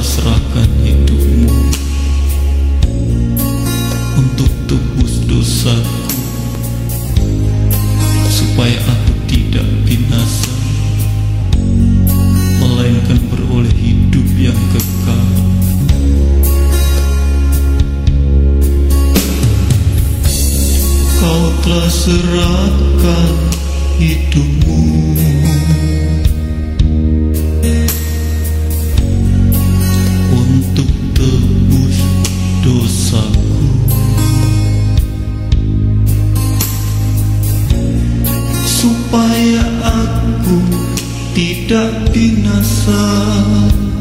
serahkan hidupmu untuk tebus dosaku, supaya aku tidak binasa, melainkan beroleh hidup yang kekal. Kau telah serahkan hidupmu untuk tebus dosaku, supaya aku tidak binasa,